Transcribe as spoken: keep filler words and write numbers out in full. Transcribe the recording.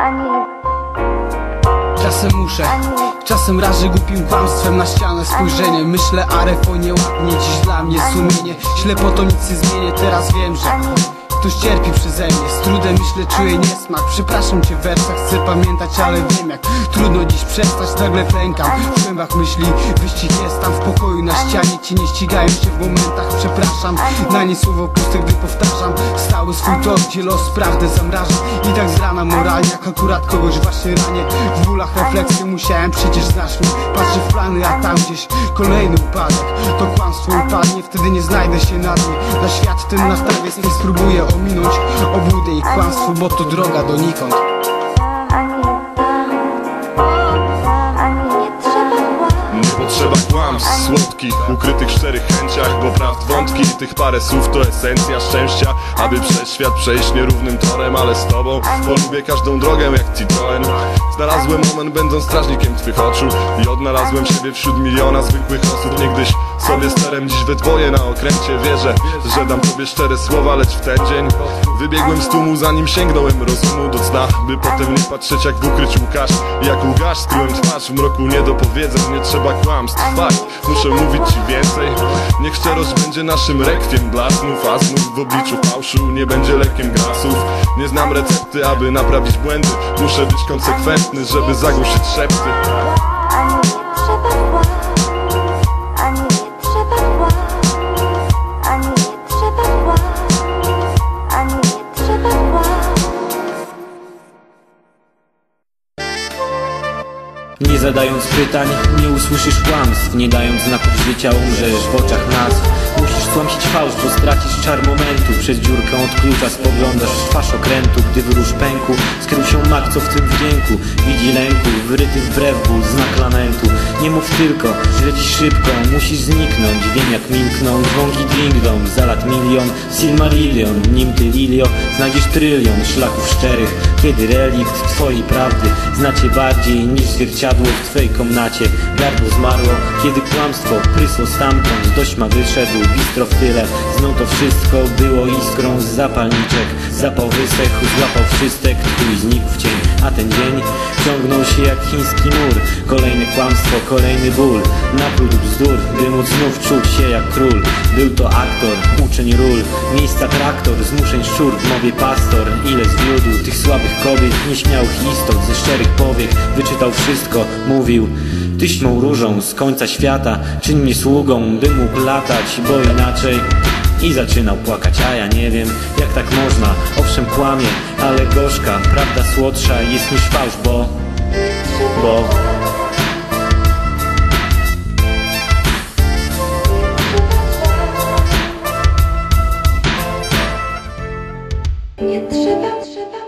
Czasem muszę, czasem rażę głupim kłamstwem na ścianę spojrzenie. Myślę, a refon nieładnie, dziś dla mnie sumienie. Ślepo to nic nie zmienię, teraz wiem, że ktoś cierpi przeze mnie. Z trudem myślę, czuję niesmak. Przepraszam cię w wersach, chcę pamiętać, ale wiem jak trudno dziś przestać. Nagle pękam w głębach myśli. Wyścig jest tam w pokoju na ścianie. Ci nie ścigają się w momentach. Przepraszam, na nie słowo puste, gdy powtarzam stały swój tor, gdzie los prawdę zamraża. I tak z rana moralnie, jak akurat kogoś właśnie ranię. W bólach refleksję musiałem, przecież znasz mnie. Patrzę w plany, a tam gdzieś kolejny upadek. To kłamstwo upadnie, wtedy nie znajdę się na dnie. Na świat ten nastawię, nie spróbuję ominąć obłudę i kłamstwo, bo to droga donikąd. Nie potrzeba kłamstw słodkich, ukrytych w szczerych chęciach, bo prawd wątki, tych parę słów to esencja szczęścia. Aby przez świat przejść nierównym torem, ale z tobą polubię każdą drogę jak Citroen. Znalazłem moment będąc strażnikiem twych oczu i odnalazłem siebie wśród miliona zwykłych osób. Niegdyś sobie sterem, dziś we dwoje na okręcie. Wierzę, że dam tobie szczere słowa, lecz w ten dzień wybiegłem z tłumu, zanim sięgnąłem rozumu do cna, by potem nie patrzeć jak w ukryciu Łukasz. Jak Łukasz skryłem twarz w mroku niedopowiedzeń. Nie trzeba kłamstw, fakt, muszę mówić ci więcej. Niech szczerość będzie naszym rekwiem dla snów, a znów w obliczu fałszu nie będzie lekiem grasów. Nie znam recepty, aby naprawić błędy. Muszę być konsekwentny, żeby zagłuszyć szepty. Nie zadając pytań, nie usłyszysz kłamstw. Nie dając znaków życia, umrzesz w oczach nas. Musisz stłamsić fałsz, bo stracisz czar momentu. Przez dziurkę od klucza spoglądasz w twarz okrętu. Gdy wyrusz pęku, skrył się mak, co w tym wdzięku. Widzi lęku, wryty wbrew ból, znak lamentu. Nie mów tylko, że dziś szybko musisz zniknąć. Wiem jak milkną dzwonki ding-dong. Za lat milion, Silmarillion. Nim ty, Lilio, znajdziesz trylion szlaków szczerych. Kiedy relikt twojej prawdy znacie bardziej niż zwierciadło w twej komnacie. Gardło zmarło, kiedy kłamstwo prysło stamtąd. Dość ma wyszedł, bistro w tyle. Znów to wszystko było iskrą z zapalniczek. Zapał wysechł, złapał wszystek, twój znikł w cień. A ten dzień ciągnął się jak chiński mur. Kolejne kłamstwo, kolejny ból. Napród bzdur, by móc znów czuć się jak król. Był to aktor, uczeń ról. Miejsca traktor, zmuszeń szczur w mowie pastor. Ile zwiódł tych słabych kobiet, nieśmiałych istot ze szczerych powiek. Wyczytał wszystko, mówił: tyś mą różą z końca świata, czyń mnie sługą, by mógł latać, bo inaczej. I zaczynał płakać, a ja nie wiem jak tak można. Owszem kłamie, ale gorzka, prawda słodsza jest niż fałsz, bo... Bo... Nie trzeba, trzeba